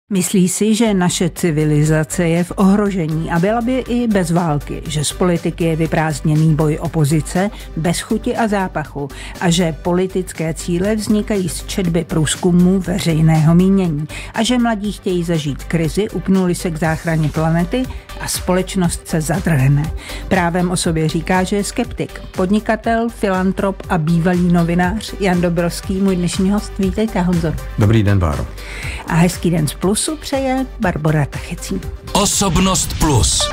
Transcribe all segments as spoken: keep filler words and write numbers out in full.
Myslí si, že naše civilizace je v ohrožení a byla by i bez války, že z politiky je vyprázdněný boj opozice bez chuti a zápachu a že politické cíle vznikají z četby průzkumů veřejného mínění a že mladí chtějí zažít krizi, upnuli se k záchraně planety a společnost se zadrhne. Právem o sobě říká, že je skeptik, podnikatel, filantrop a bývalý novinář Jan Dobrovský, můj dnešní host. Vítejte, Honzo. Dobrý den, Báro. A hezký den z Plusu přeje Barbora Tachecí. Osobnost Plus.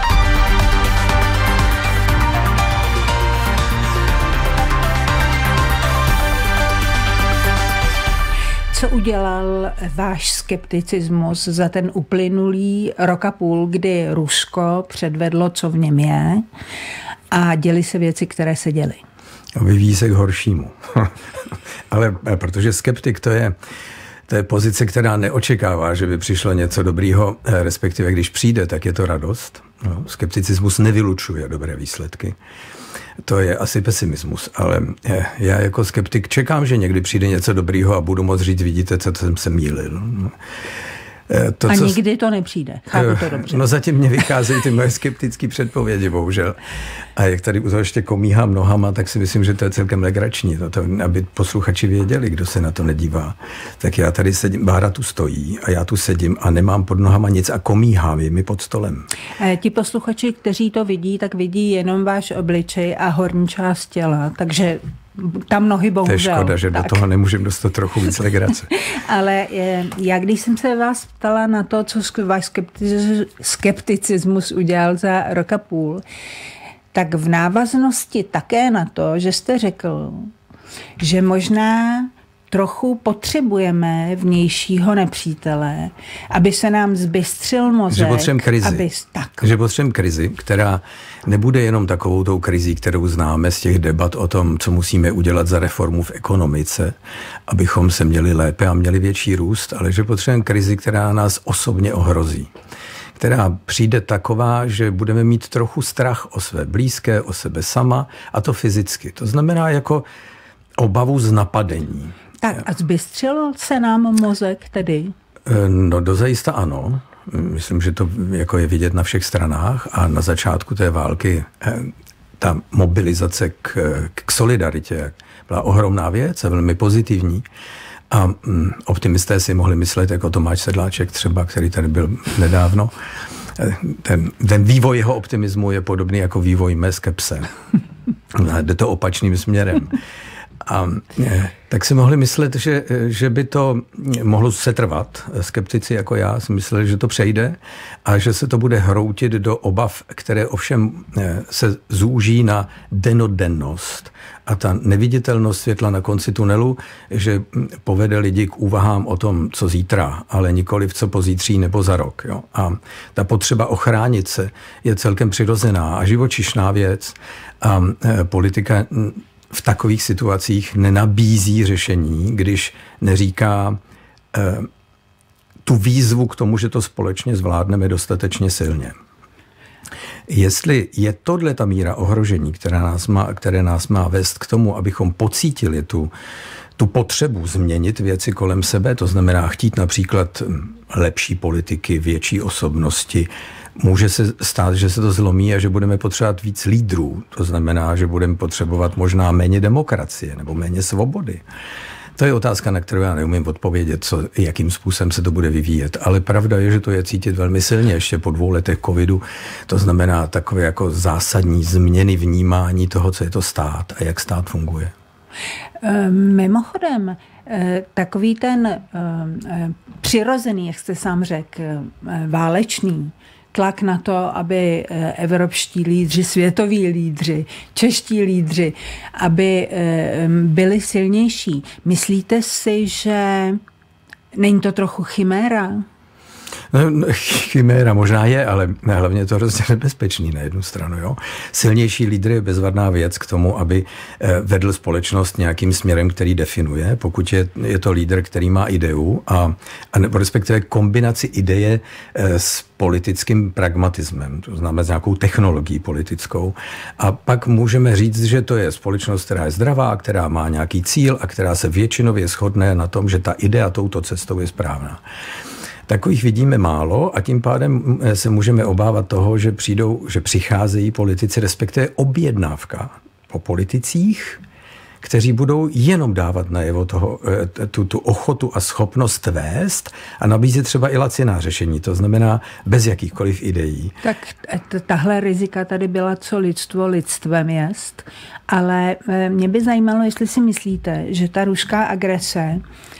Co udělal váš skepticismus za ten uplynulý rok a půl, kdy Rusko předvedlo, co v něm je, a děly se věci, které se děly? Vyvíjí se k horšímu. Ale protože skeptik to je To je pozice, která neočekává, že by přišlo něco dobrýho, respektive když přijde, tak je to radost. No, skepticismus nevylučuje dobré výsledky. To je asi pesimismus, ale já jako skeptik čekám, že někdy přijde něco dobrýho a budu moct říct, vidíte, co jsem se mýlil. To, a co... nikdy to nepřijde, chápu to dobře. No zatím mě vycházejí ty moje skeptické předpovědi, bohužel. A jak tady u toho ještě komíhám nohama, tak si myslím, že to je celkem legrační. To, to, aby posluchači věděli, kdo se na to nedívá. Tak já tady sedím, Bára tu stojí a já tu sedím a nemám pod nohama nic a komíhám je mi pod stolem. E, ti posluchači, kteří to vidí, tak vidí jenom váš obličej a horní část těla, takže tam nohy bohužel. To je škoda, že tak. Do toho nemůžeme dostat trochu víc legrace. Ale já, když jsem se vás ptala na to, co váš skepticismus udělal za rok a půl, tak v návaznosti také na to, že jste řekl, že možná trochu potřebujeme vnějšího nepřítele, aby se nám zbystřil mozek. Že potřebujeme krizi. Aby, tak. Že potřebujeme krizi, která nebude jenom takovou tou krizí, kterou známe z těch debat o tom, co musíme udělat za reformu v ekonomice, abychom se měli lépe a měli větší růst, ale že potřebujeme krizi, která nás osobně ohrozí. Která přijde taková, že budeme mít trochu strach o své blízké, o sebe sama, a to fyzicky. To znamená jako obavu z napadení. Tak a zbystřil se nám mozek tedy? No dozajista ano. Myslím, že to jako je vidět na všech stranách a na začátku té války ta mobilizace k, k solidaritě byla ohromná věc a velmi pozitivní. A mm, optimisté si mohli myslet, jako Tomáš Sedláček třeba, který tady byl nedávno. Ten, ten vývoj jeho optimismu je podobný jako vývoj mé skepse. Jde to opačným směrem. A tak si mohli myslet, že, že by to mohlo setrvat. Skeptici jako já si mysleli, že to přejde a že se to bude hroutit do obav, které ovšem se zúží na denodennost. A ta neviditelnost světla na konci tunelu, že povede lidi k úvahám o tom, co zítra, ale nikoliv co pozítří nebo za rok. Jo? A ta potřeba ochránit se je celkem přirozená a živočišná věc. A politika v takových situacích nenabízí řešení, když neříká eh, tu výzvu k tomu, že to společně zvládneme dostatečně silně. Jestli je tohle ta míra ohrožení, která nás má, které nás má vést k tomu, abychom pocítili tu, tu potřebu změnit věci kolem sebe, to znamená chtít například lepší politiky, větší osobnosti, může se stát, že se to zlomí a že budeme potřebovat víc lídrů. To znamená, že budeme potřebovat možná méně demokracie nebo méně svobody. To je otázka, na kterou já neumím odpovědět, co, jakým způsobem se to bude vyvíjet. Ale pravda je, že to je cítit velmi silně ještě po dvou letech covidu. To znamená takové jako zásadní změny vnímání toho, co je to stát a jak stát funguje. Mimochodem, takový ten přirozený, jak jste sám řekl, válečný tlak na to, aby evropští lídři, světoví lídři, čeští lídři, aby byli silnější. Myslíte si, že není to trochu chiméra? No, chiméra možná je, ale hlavně je to hrozně nebezpečný na jednu stranu. Jo? Silnější lídr je bezvadná věc k tomu, aby vedl společnost nějakým směrem, který definuje. Pokud je, je to lídr, který má ideu a, a nebo respektive kombinaci ideje s politickým pragmatismem, to znamená s nějakou technologií politickou. A pak můžeme říct, že to je společnost, která je zdravá, která má nějaký cíl a která se většinově shodne na tom, že ta idea touto cestou je správná. Takových vidíme málo a tím pádem se můžeme obávat toho, že přijdou, že přicházejí politici, respektive objednávka po politicích, kteří budou jenom dávat najevo toho, tu, tu ochotu a schopnost vést a nabízet třeba i laciná řešení, to znamená bez jakýchkoliv ideí. Tak tahle rizika tady byla, co lidstvo lidstvem jest, ale mě by zajímalo, jestli si myslíte, že ta ruská agrese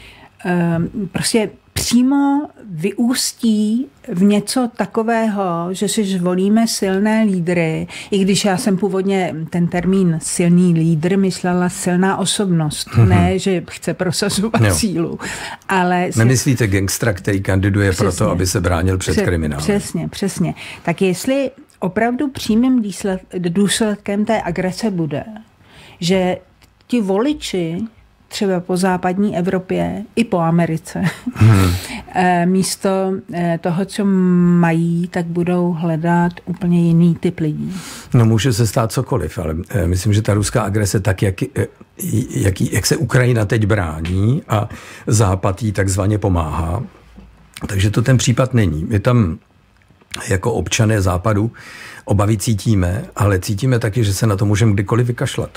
prostě přímo vyústí v něco takového, že si zvolíme silné lídry, i když já jsem původně ten termín silný lídr myslela silná osobnost, mm-hmm. ne, že chce prosazovat jo. sílu. Ale nemyslíte gangstra, který kandiduje přesně, proto, aby se bránil před Pře- kriminálem? Přesně, přesně. Tak jestli opravdu přímým důsledkem té agrese bude, že ti voliči třeba po západní Evropě i po Americe. Hmm. Místo toho, co mají, tak budou hledat úplně jiný typ lidí. No může se stát cokoliv, ale myslím, že ta ruská agrese tak, jak, jak, jak se Ukrajina teď brání a Západ jí takzvaně pomáhá, takže to ten případ není. My tam jako občané Západu obavy cítíme, ale cítíme taky, že se na to můžeme kdykoliv vykašlat.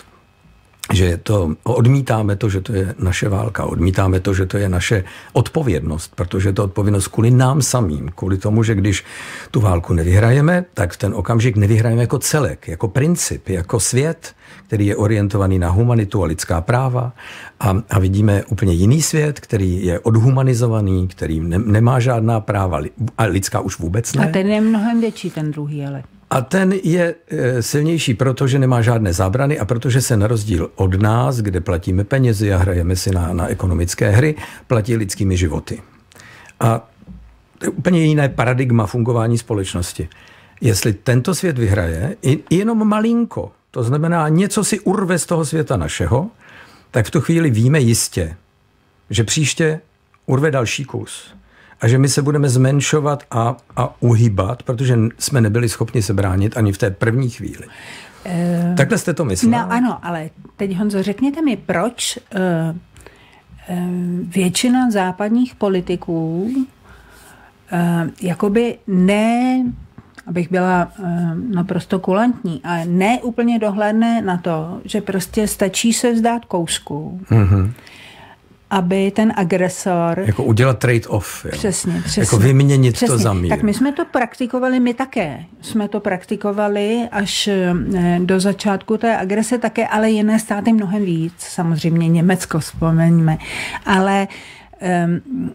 Že to, odmítáme to, že to je naše válka, odmítáme to, že to je naše odpovědnost, protože to je odpovědnost kvůli nám samým, kvůli tomu, že když tu válku nevyhrajeme, tak v ten okamžik nevyhrajeme jako celek, jako princip, jako svět, který je orientovaný na humanitu a lidská práva a, a vidíme úplně jiný svět, který je odhumanizovaný, který ne, nemá žádná práva a lidská už vůbec ne. A ten je mnohem větší, ten druhý, ale... A ten je silnější, protože nemá žádné zábrany a protože se na rozdíl od nás, kde platíme penězi a hrajeme si na, na ekonomické hry, platí lidskými životy. A to je úplně jiné paradigma fungování společnosti. Jestli tento svět vyhraje jenom malinko, to znamená něco si urve z toho světa našeho, tak v tu chvíli víme jistě, že příště urve další kus. A že my se budeme zmenšovat a, a uhýbat, protože jsme nebyli schopni se bránit ani v té první chvíli. Uh, Takhle jste to myslel? No ano, ale teď, Honzo, řekněte mi, proč uh, uh, většina západních politiků uh, jakoby ne, abych byla uh, naprosto kulantní, ale ne úplně dohlédne na to, že prostě stačí se vzdát kousku, mm-hmm. aby ten agresor... Jako udělat trade-off. Jo. Přesně, přesně. Jako vyměnit přesně. to za mír. Tak my jsme to praktikovali, my také. Jsme to praktikovali až do začátku té agrese také, ale jiné státy mnohem víc. Samozřejmě Německo vzpomeňme. Ale... Um,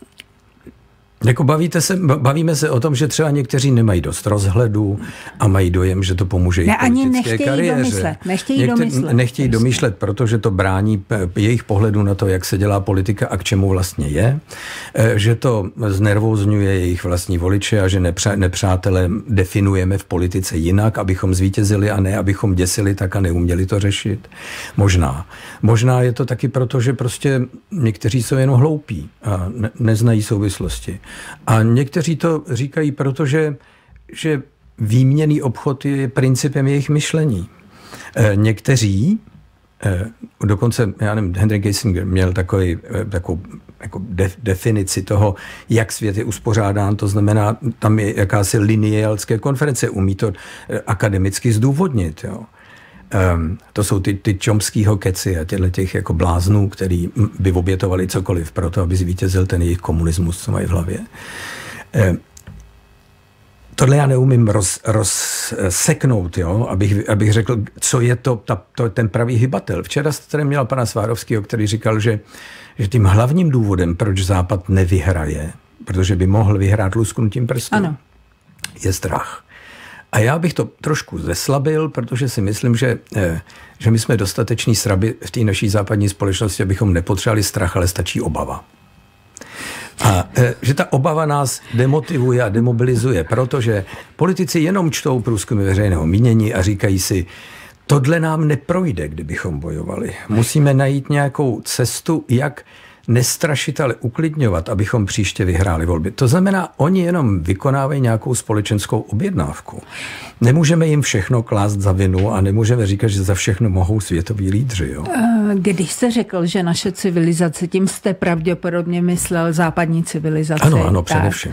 Jako bavíte se, bavíme se o tom, že třeba někteří nemají dost rozhledu a mají dojem, že to pomůže jejich ne, politické nechtějí kariéře. Domyslet, nechtějí Někte, domyslet. Nechtějí domýšlet, protože to brání jejich pohledu na to, jak se dělá politika a k čemu vlastně je. Že to znervózňuje jejich vlastní voliče a že nepře, nepřátelé definujeme v politice jinak, abychom zvítězili a ne, abychom děsili tak a neuměli to řešit. Možná. Možná je to taky proto, že prostě někteří jsou jenom hloupí a ne, neznají souvislosti. A někteří to říkají, protože že výměnný obchod je principem jejich myšlení. E, někteří, e, dokonce, já nevím, Henry Kissinger měl takový, e, takovou jako de, definici toho, jak svět je uspořádán, to znamená, tam je jakási lineálské konference, umí to e, akademicky zdůvodnit, jo. Um, to jsou ty, ty čomskýho keci a těchto těch jako bláznů, který by obětovali cokoliv pro to, aby zvítězil ten jejich komunismus, co mají v hlavě. Um, tohle já neumím roz, rozseknout, jo? Abych, abych řekl, co je to, ta, to ten pravý hybatel. Včera jste tady měl pana Svárovského, který říkal, že, že tím hlavním důvodem, proč Západ nevyhraje, protože by mohl vyhrát lusknutím prstů, ano. je strach. A já bych to trošku zeslabil, protože si myslím, že, že my jsme dostateční sraby v té naší západní společnosti, abychom nepotřebovali strach, ale stačí obava. A že ta obava nás demotivuje a demobilizuje, protože politici jenom čtou průzkumy veřejného mínění a říkají si, tohle nám neprojde, kdybychom bojovali. Musíme najít nějakou cestu, jak nestrašit, ale uklidňovat, abychom příště vyhráli volby. To znamená, oni jenom vykonávají nějakou společenskou objednávku. Nemůžeme jim všechno klást za vinu a nemůžeme říkat, že za všechno mohou světoví lídři. Jo? Když jste řekl, že naše civilizace, tím jste pravděpodobně myslel západní civilizaci. Ano, ano, především.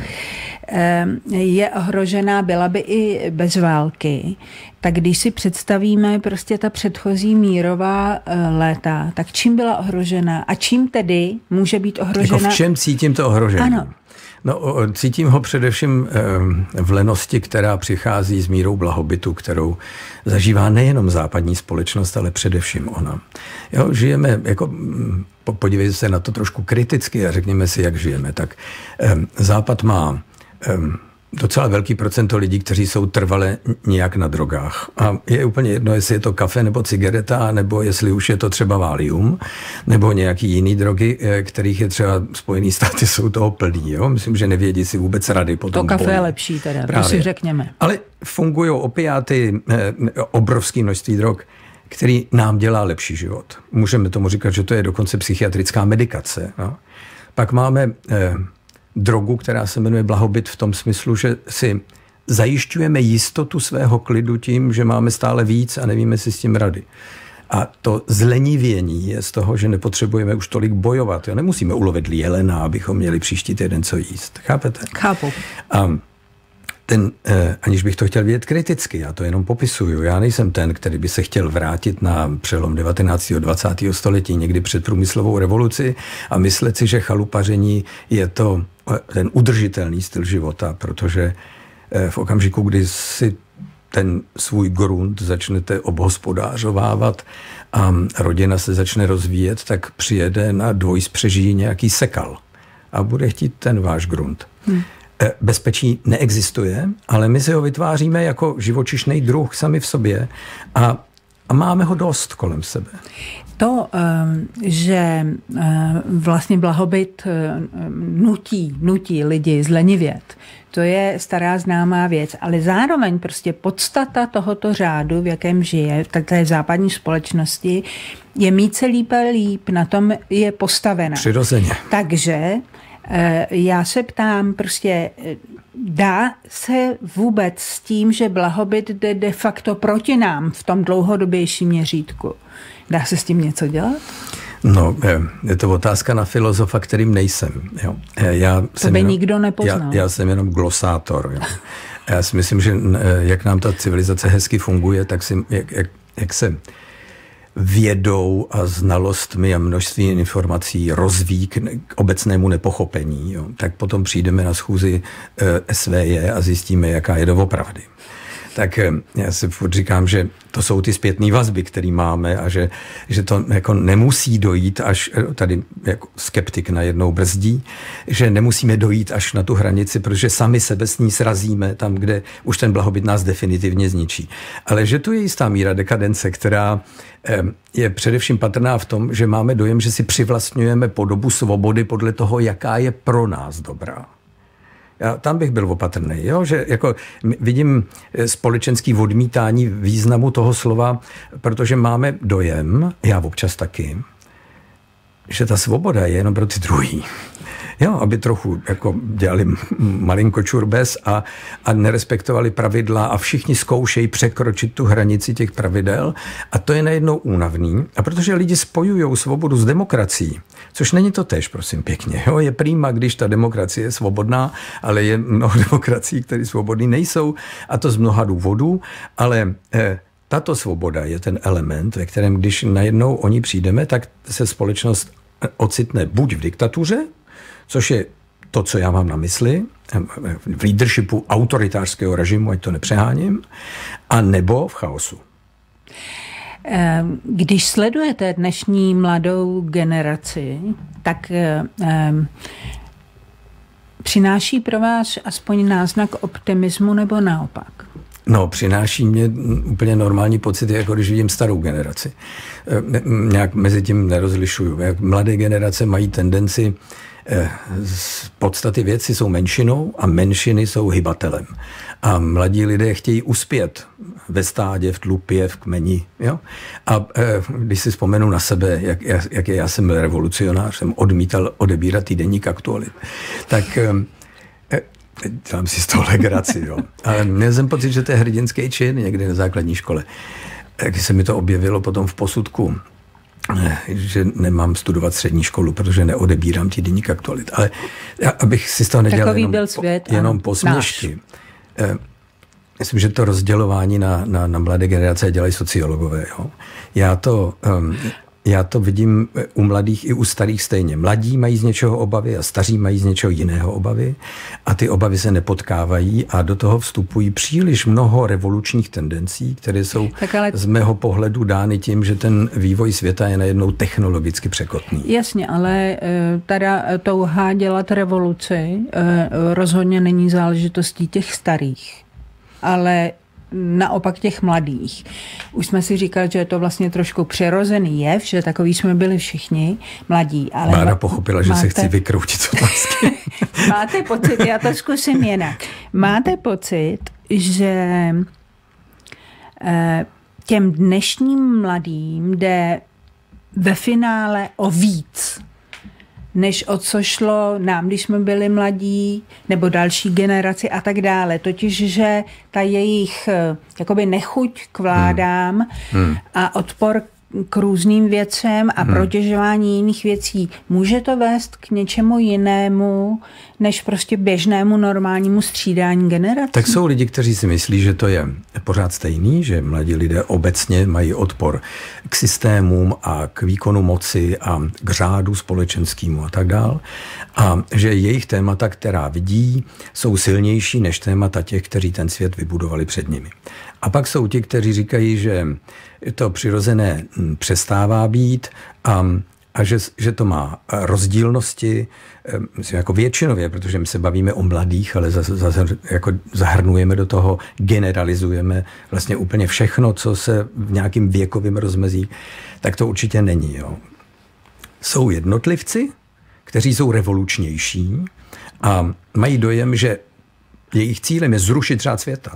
Je ohrožená, byla by i bez války. Tak když si představíme prostě ta předchozí mírová léta, tak čím byla ohrožena a čím tedy může být ohrožena? Jako v čem cítím to ohrožení? Ano. No, cítím ho především v lenosti, která přichází s mírou blahobytu, kterou zažívá nejenom západní společnost, ale především ona. Jo, žijeme, jako, podívejte se na to trošku kriticky a řekněme si, jak žijeme. Tak Západ má docela velký procento lidí, kteří jsou trvale nějak na drogách. A je úplně jedno, jestli je to kafe nebo cigareta, nebo jestli už je to třeba Valium, nebo nějaký jiný drogy, kterých je třeba Spojený státy, jsou toho plný. Jo? Myslím, že nevědí si vůbec rady po tom To kafe boji. je lepší teda, to si řekněme. Ale fungují opiáty, obrovské množství drog, který nám dělá lepší život. Můžeme tomu říkat, že to je dokonce psychiatrická medikace. No? Pak máme eh, drogu, která se jmenuje blahobyt v tom smyslu, že si zajišťujeme jistotu svého klidu tím, že máme stále víc a nevíme si s tím rady. A to zlenivění je z toho, že nepotřebujeme už tolik bojovat. Jo? Nemusíme ulovit jelena, abychom měli příští týden co jíst. Chápete? Chápu. A ten, eh, aniž bych to chtěl vidět kriticky, já to jenom popisuju. Já nejsem ten, který by se chtěl vrátit na přelom devatenáctého a dvacátého století, někdy před průmyslovou revoluci a myslet si, že chalupaření je to ten udržitelný styl života, protože eh, v okamžiku, kdy si ten svůj grunt začnete obhospodářovávat a rodina se začne rozvíjet, tak přijede na dvojspřeží nějaký sekal a bude chtít ten váš grunt. Hmm. Bezpečí neexistuje, ale my si ho vytváříme jako živočišný druh sami v sobě a, a máme ho dost kolem sebe. To, že vlastně blahobyt nutí, nutí lidi zlenivět, to je stará známá věc, ale zároveň prostě podstata tohoto řádu, v jakém žije, tak té západní společnosti, je mít se líp a líp, na tom je postavena. Přirozeně. Takže já se ptám, prostě dá se vůbec s tím, že blahobyt jde de facto proti nám v tom dlouhodobějším měřítku? Dá se s tím něco dělat? No, je to otázka na filozofa, kterým nejsem. Jo. Já to jsem by jenom, nikdo nepoznal. Já, já jsem jenom glosátor. Jo. Já si myslím, že jak nám ta civilizace hezky funguje, tak si, jak, jak, jak se vědou a znalostmi a množství informací rozvíjí k obecnému nepochopení, jo, tak potom přijdeme na schůzi S V J a zjistíme, jaká je doopravdy. Tak já si furt říkám, že to jsou ty zpětné vazby, které máme a že, že to jako nemusí dojít až, tady jako skeptik najednou brzdí, že nemusíme dojít až na tu hranici, protože sami sebe s ní srazíme tam, kde už ten blahobyt nás definitivně zničí. Ale že tu je jistá míra dekadence, která je především patrná v tom, že máme dojem, že si přivlastňujeme podobu svobody podle toho, jaká je pro nás dobrá. Já tam bych byl opatrný, jo? Že jako vidím společenský odmítání významu toho slova, protože máme dojem, já občas taky, že ta svoboda je jenom pro ty druhý. Jo, aby trochu jako dělali malinko čurbes a, a nerespektovali pravidla a všichni zkoušejí překročit tu hranici těch pravidel a to je najednou únavný. A protože lidi spojují svobodu s demokracií, což není to též, prosím pěkně. Jo, je prýma, když ta demokracie je svobodná, ale je mnoho demokracií, které svobodné nejsou a to z mnoha důvodů, ale eh, tato svoboda je ten element, ve kterém když najednou o ní přijdeme, tak se společnost ocitne buď v diktatuře, což je to, co já mám na mysli, v leadershipu autoritářského režimu, ať to nepřeháním, a nebo v chaosu. Když sledujete dnešní mladou generaci, tak um, přináší pro vás aspoň náznak optimismu nebo naopak? No, přináší mě úplně normální pocity, jako když vidím starou generaci. Nějak mezi tím nerozlišuju. Jak mladé generace mají tendenci, z podstaty věci jsou menšinou a menšiny jsou hybatelem. A mladí lidé chtějí uspět ve stádě, v tlupě, v kmeni. Jo? A když si vzpomenu na sebe, jak, jak já jsem byl revolucionář, jsem odmítal odebírat týdeník Aktualit, tak dělám si z toho legraci, jo. Ale měl jsem pocit, že to je hrdinský čin někdy na základní škole. Když se mi to objevilo potom v posudku, že nemám studovat střední školu, protože neodebírám týdeník Aktualit. Ale abych si z toho nedělal takový jenom, byl svět, jenom posměšky. Myslím, že to rozdělování na, na, na mladé generace dělají sociologové. Jo. Já to... Um, Já to vidím u mladých i u starých stejně. Mladí mají z něčeho obavy a staří mají z něčeho jiného obavy a ty obavy se nepotkávají a do toho vstupují příliš mnoho revolučních tendencí, které jsou ale... z mého pohledu dány tím, že ten vývoj světa je najednou technologicky překotný. Jasně, ale teda touha dělat revoluci rozhodně není záležitostí těch starých, ale naopak těch mladých. Už jsme si říkali, že je to vlastně trošku přirozený jev, že takový jsme byli všichni mladí. Ale Bára pochopila, že máte... se chci vykroutit z otázky. Máte pocit, já to zkusím jinak. Máte pocit, že těm dnešním mladým jde ve finále o víc, než o co šlo nám, když jsme byli mladí, nebo další generaci a tak dále. Totiž, že ta jejich jakoby nechuť k vládám hmm. Hmm. a odpor k různým věcem a hmm. protěžování jiných věcí, může to vést k něčemu jinému, než prostě běžnému normálnímu střídání generací? Tak jsou lidi, kteří si myslí, že to je pořád stejný, že mladí lidé obecně mají odpor k systémům a k výkonu moci a k řádu společenskému a tak dál. A že jejich témata, která vidí, jsou silnější než témata těch, kteří ten svět vybudovali před nimi. A pak jsou ti, kteří říkají, že to přirozené přestává být a, a že, že to má rozdílnosti, myslím, jako většinově, protože my se bavíme o mladých, ale zase, zase jako zahrnujeme do toho, generalizujeme vlastně úplně všechno, co se v nějakým věkovém rozmezí, tak to určitě není. Jo. Jsou jednotlivci, kteří jsou revolučnější a mají dojem, že jejich cílem je zrušit řád světa.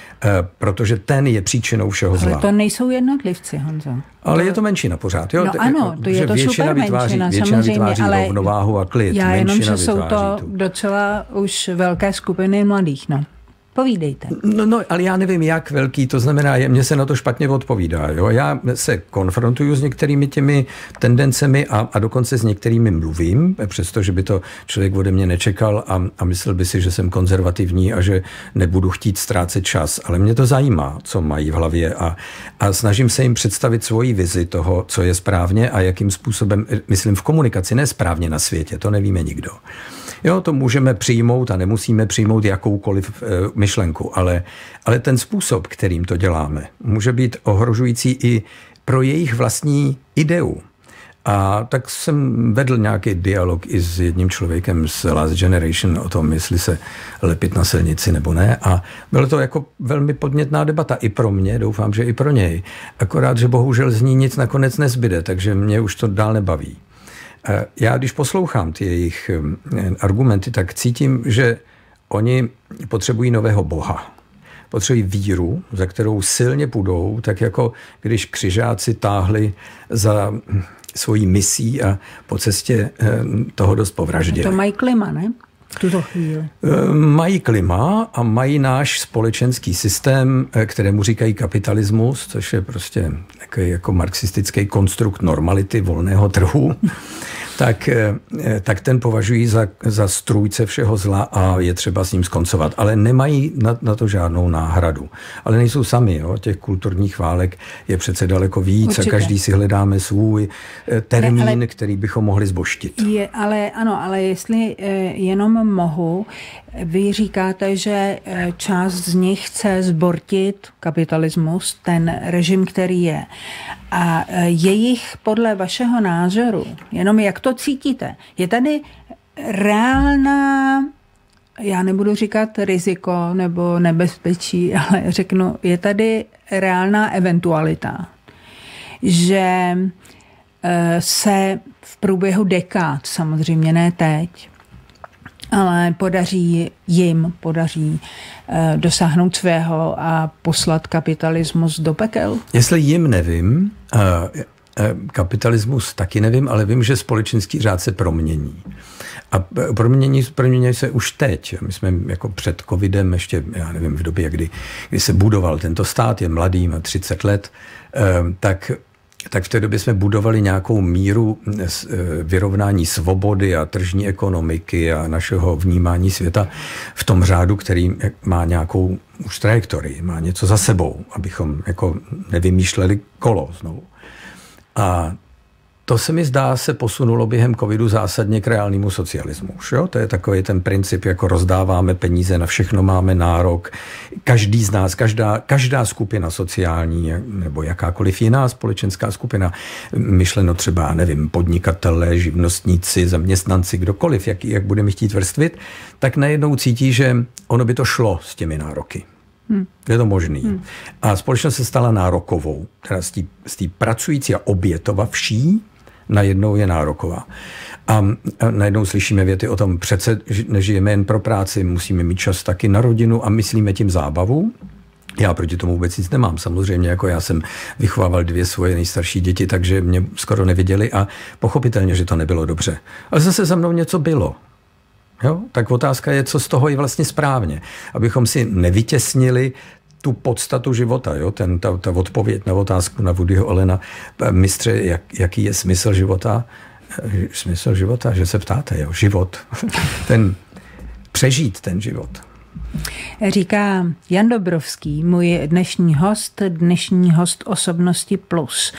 Protože ten je příčinou všeho zla. Ale to nejsou jednotlivci, Honzo. Ale je to menšina pořád. Jo? No ano, to je to super vytváří, menšina, většina samozřejmě, vytváří ale rovnováhu a klid. Já jenom, menšina že jsou to tu. docela už velké skupiny mladých, no. Povídejte. No, no, ale já nevím, jak velký, to znamená, mně se na to špatně odpovídá. Jo? Já se konfrontuju s některými těmi tendencemi a, a dokonce s některými mluvím, přestože by to člověk ode mě nečekal a, a myslel by si, že jsem konzervativní a že nebudu chtít ztrácet čas. Ale mě to zajímá, co mají v hlavě a, a snažím se jim představit svoji vizi toho, co je správně a jakým způsobem, myslím v komunikaci, ne správně na světě, to nevíme nikdo. Jo, to můžeme přijmout a nemusíme přijmout jakoukoliv e, myšlenku, ale, ale ten způsob, kterým to děláme, může být ohrožující i pro jejich vlastní ideu. A tak jsem vedl nějaký dialog i s jedním člověkem z Last Generation o tom, jestli se lepit na silnici nebo ne. A bylo to jako velmi podnětná debata i pro mě, doufám, že i pro něj. Akorát, že bohužel z ní nic nakonec nezbyde, takže mě už to dál nebaví. Já, když poslouchám ty jejich argumenty, tak cítím, že oni potřebují nového boha. Potřebují víru, za kterou silně půjdou, tak jako když křižáci táhli za svojí misí a po cestě toho dost povraždili. To mají klima, ne? V tuto chvíli. Mají klima a mají náš společenský systém, kterému říkají kapitalismus, což je prostě jako marxistický konstrukt normality volného trhu. Tak, tak ten považují za, za strůjce všeho zla a je třeba s ním skoncovat. Ale nemají na, na to žádnou náhradu. Ale nejsou sami. Jo? Těch kulturních válek je přece daleko víc. Určitě. A každý si hledáme svůj termín, ne, ale, který bychom mohli zboštit. Je, ale ano, ale jestli jenom mohu, vy říkáte, že část z nich chce zbortit kapitalismus, ten režim, který je. A jejich podle vašeho názoru, jenom jak to cítíte, je tady reálná já nebudu říkat riziko nebo nebezpečí, ale řeknu, je tady reálná eventualita, že se v průběhu dekád, samozřejmě ne teď, ale podaří jim, podaří dosáhnout svého a poslat kapitalismus do pekel? Jestli jim nevím, kapitalismus taky nevím, ale vím, že společenský řád se promění. A promění, promění se už teď. My jsme jako před covidem, ještě, já nevím, v době, kdy, kdy se budoval tento stát, je mladý, má třicet let, tak tak v té době jsme budovali nějakou míru vyrovnání svobody a tržní ekonomiky a našeho vnímání světa v tom řádu, který má nějakou už trajektorii, má něco za sebou, abychom jako nevymýšleli kolo znovu. A to se mi zdá, se posunulo během covidu zásadně k reálnému socialismu. Jo? To je takový ten princip, jako rozdáváme peníze, na všechno máme nárok. Každý z nás, každá, každá skupina sociální nebo jakákoliv jiná společenská skupina, myšleno třeba, nevím, podnikatelé, živnostníci, zaměstnanci, kdokoliv, jak, jak budeme chtít vrstvit, tak najednou cítí, že ono by to šlo s těmi nároky. Hmm. Je to možný. Hmm. A společnost se stala nárokovou. Teda z té pracující a obětovavší najednou je nároková. A najednou slyšíme věty o tom, přece nežijeme jen pro práci, musíme mít čas taky na rodinu a myslíme tím zábavu. Já proti tomu vůbec nic nemám. Samozřejmě, jako já jsem vychovával dvě svoje nejstarší děti, takže mě skoro neviděli a pochopitelně, že to nebylo dobře. Ale zase za mnou něco bylo. Jo? Tak otázka je, co z toho je vlastně správně. Abychom si nevytěsnili tu podstatu života, jo? Ten, ta, ta odpověď na otázku na Woodyho Allena, mistře, jak, jaký je smysl života? Smysl života, že se ptáte, jo? Život. Ten, přežít ten život. Říká Jan Dobrovský, můj dnešní host, dnešní host Osobnosti plus.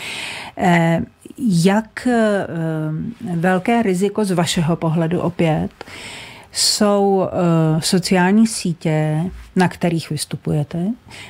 Jak velké riziko z vašeho pohledu opět jsou sociální sítě, na kterých vystupujete,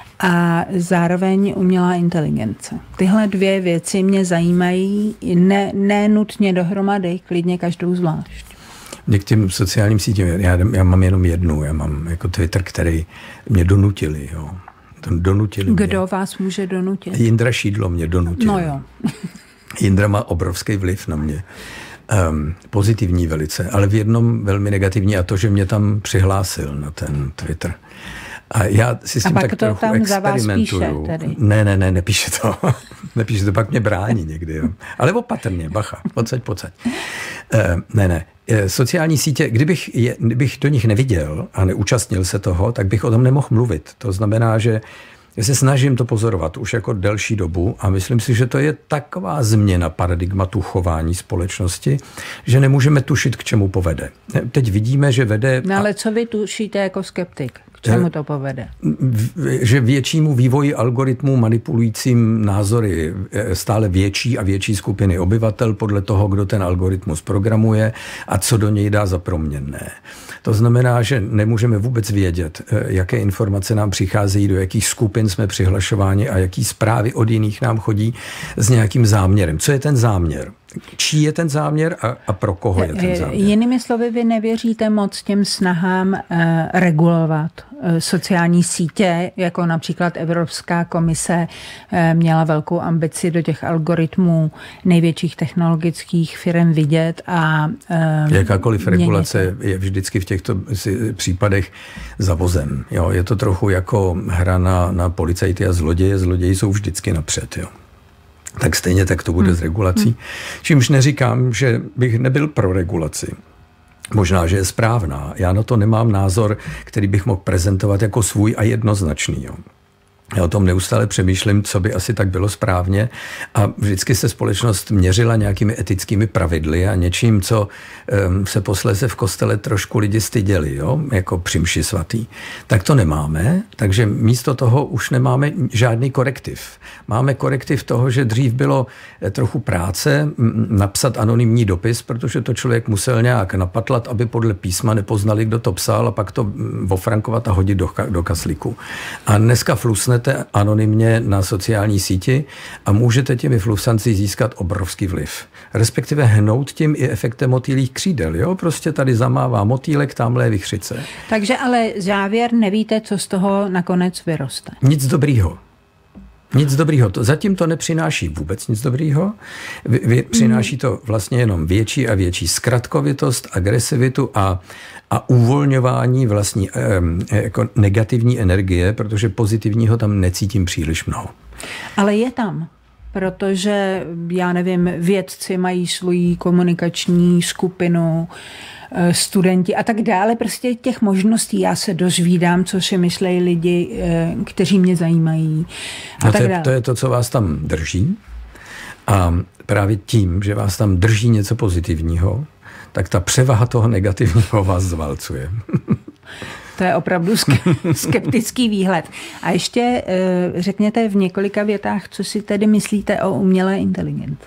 a zároveň umělá inteligence? Tyhle dvě věci mě zajímají, ne, ne nutně dohromady, klidně každou zvlášť. Mě k těm sociálním sítím, já, já mám jenom jednu, já mám jako Twitter, který mě donutili, jo. Donutili Kdo mě. vás může donutit? Jindra Šídlo mě donutil. No jo. Jindra má obrovský vliv na mě. Um, pozitivní velice, ale v jednom velmi negativní, a to, že mě tam přihlásil na ten Twitter. A já si s tím a pak tak to trochu tam experimentuju. Za vás píše tedy. Ne, ne, ne, nepíše to. nepíše to, pak mě brání někdy. Jo. Ale opatrně, bacha, pocať, pocať. Uh, ne, ne. Sociální sítě, kdybych, je, kdybych do nich neviděl a neúčastnil se toho, tak bych o tom nemohl mluvit. To znamená, že já se snažím to pozorovat už jako delší dobu a myslím si, že to je taková změna paradigmatu chování společnosti, že nemůžeme tušit, k čemu povede. Teď vidíme, že vede... No ale co vy tušíte jako skeptik? K čemu to povede? Že většímu vývoji algoritmů manipulujícím názory stále větší a větší skupiny obyvatel podle toho, kdo ten algoritmus programuje a co do něj dá za proměnné. To znamená, že nemůžeme vůbec vědět, jaké informace nám přicházejí, do jakých skupin jsme přihlašováni a jaký zprávy od jiných nám chodí s nějakým záměrem. Co je ten záměr? Čí je ten záměr a, a pro koho je ten záměr? Jinými slovy, vy nevěříte moc těm snahám eh, regulovat eh, sociální sítě, jako například Evropská komise eh, měla velkou ambici do těch algoritmů největších technologických firm vidět a eh, jakákoliv regulace je vždycky v těchto případech za vozem. Jo? Je to trochu jako hra na, na policajty a zloděje. Zloději jsou vždycky napřed, jo. Tak stejně tak to bude hmm. s regulací. Hmm. Čímž neříkám, že bych nebyl pro regulaci. Možná, že je správná. Já na to nemám názor, který bych mohl prezentovat jako svůj a jednoznačný. Jo. Já o tom neustále přemýšlím, co by asi tak bylo správně, a vždycky se společnost měřila nějakými etickými pravidly a něčím, co um, se posléze v kostele trošku lidi styděli, jo? Jako při mši svatý. Tak to nemáme, takže místo toho už nemáme žádný korektiv. Máme korektiv toho, že dřív bylo trochu práce napsat anonymní dopis, protože to člověk musel nějak napatlat, aby podle písma nepoznali, kdo to psal, a pak to ofrankovat a hodit do, do kaslíku. A dneska flusne dostanete anonymně na sociální síti a můžete těmi flusanci získat obrovský vliv. Respektive hnout tím i efektem motýlích křídel. Jo? Prostě tady zamává motýlek, tamhle je vichřice. Takže ale závěr nevíte, co z toho nakonec vyroste. Nic dobrýho. Nic dobrýho. Zatím to nepřináší vůbec nic dobrýho. Přináší to vlastně jenom větší a větší zkratkovitost, agresivitu a, a uvolňování vlastní eh, jako negativní energie, protože pozitivního tam necítím příliš mnoho. Ale je tam. Protože, já nevím, vědci mají svoji komunikační skupinu, studenti a tak dále. Prostě těch možností já se dozvídám, co si myslejí lidi, kteří mě zajímají. A a tak to, je, dále. to je to, co vás tam drží. A právě tím, že vás tam drží něco pozitivního, tak ta převaha toho negativního vás zvalcuje. To je opravdu skeptický výhled. A ještě řekněte v několika větách, co si tedy myslíte o umělé inteligenci.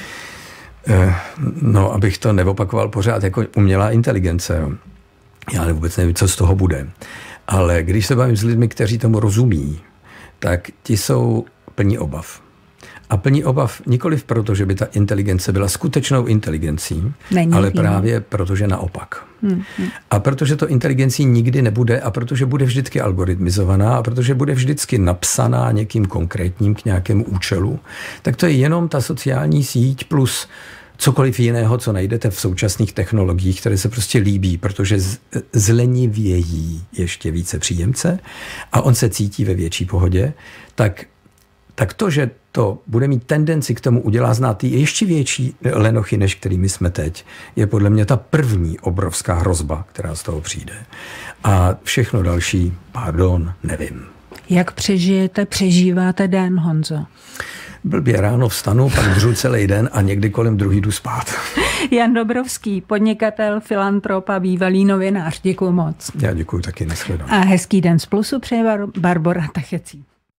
No, abych to neopakoval pořád jako umělá inteligence. Já vůbec nevím, co z toho bude. Ale když se bavím s lidmi, kteří tomu rozumí, tak ti jsou plní obav. A plní obav nikoliv proto, že by ta inteligence byla skutečnou inteligencí, Není ale tím. Právě protože naopak. Hmm, hmm. A protože to inteligencí nikdy nebude a protože bude vždycky algoritmizovaná a protože bude vždycky napsaná někým konkrétním k nějakému účelu, tak to je jenom ta sociální síť plus cokoliv jiného, co najdete v současných technologiích, které se prostě líbí, protože zlenivějí ještě více příjemce a on se cítí ve větší pohodě, tak tak to, že to bude mít tendenci k tomu udělá znát ty ještě větší lenochy, než kterými jsme teď, je podle mě ta první obrovská hrozba, která z toho přijde. A všechno další, pardon, nevím. Jak přežijete, přežíváte den, Honzo? Blbě ráno vstanu, pak dřu celý den a někdy kolem druhý jdu spát. Jan Dobrovský, podnikatel, filantrop a bývalý novinář. Děkuju moc. Já děkuju taky, nashledanou. A hezký den z Plusu přeje Barbora Tachecí.